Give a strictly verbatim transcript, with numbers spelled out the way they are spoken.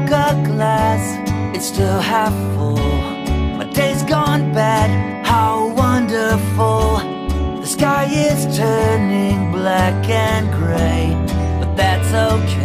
broke a glass, it's still half full. My day's gone bad, how wonderful. The sky is turning black and gray, but that's okay.